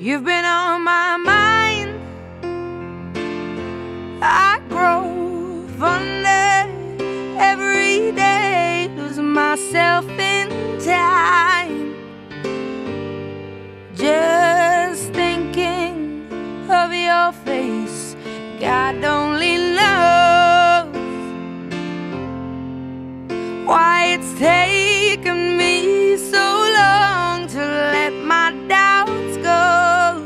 You've been on my mind. I grow fonder every day, losing myself in time. Just thinking of your face, God only knows why it's taken me so long to let my doubts go.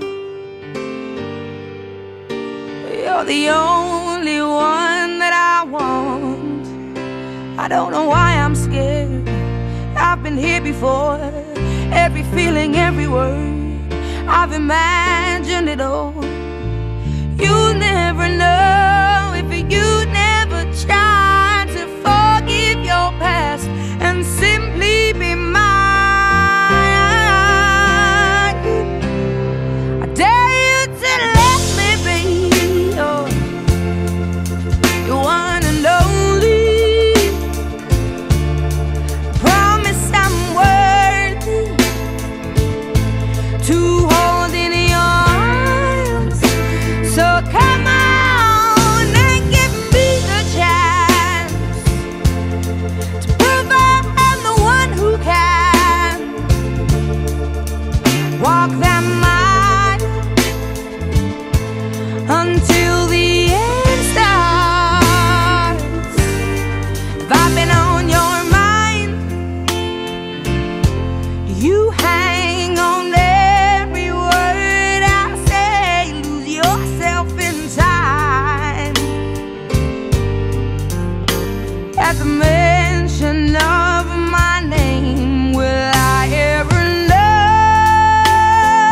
You're the only one that I want. I don't know why I'm scared. I've been here before. Every feeling, every word, I've imagined it all. You'll never know if you never try to forgive your past and simply be mine. I dare you to let me be your one and only. Promise I'm worthy to hold in your arms. So come on and give me the chance to prove I'm the one who can walk that mile until the end starts. If I've been on your mind, you hang on every word I say, lose yourself in time. At the mention of my name, will I ever know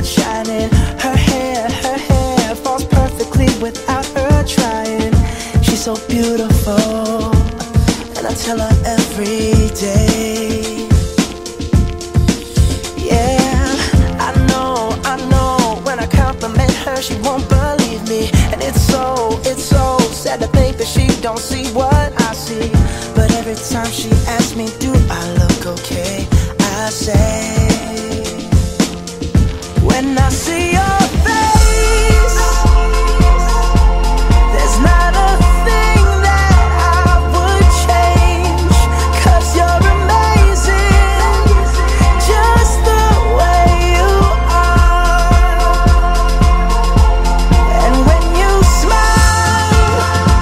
shining. Her hair falls perfectly without her trying. She's so beautiful, and I tell her every day. Yeah, I know, when I compliment her, she won't believe me. And it's so sad to think that she don't see what I see. But every time she asks me, do I look okay, I say, when I see your face, there's not a thing that I would change. 'Cause you're amazing, just the way you are. And when you smile,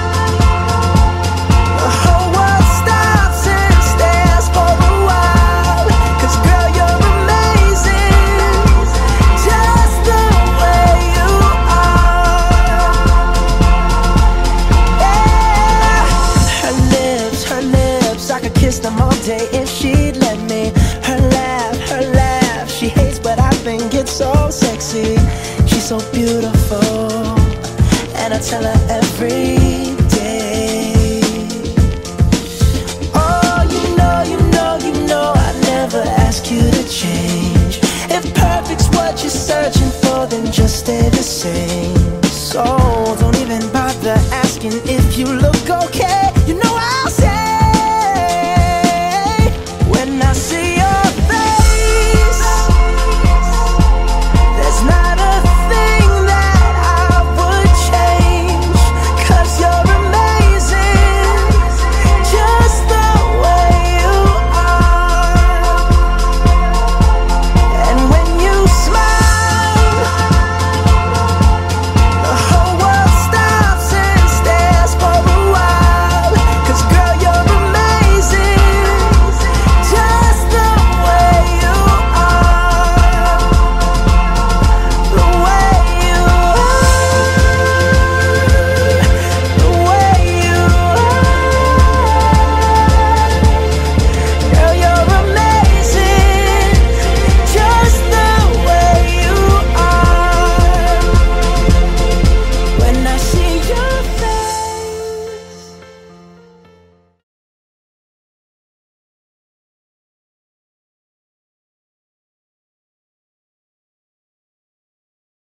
the whole world stops and stares for a while. 'Cause girl, you're amazing, just the way you are. Yeah. Her lips, I could kiss them all day if she'd let me. Her laugh, she hates but I think it's so sexy. She's so beautiful, and I tell her every day. Oh, you know I never ask you to change. If perfect's what you're searching for, then just stay the same. So don't even bother asking if you look okay.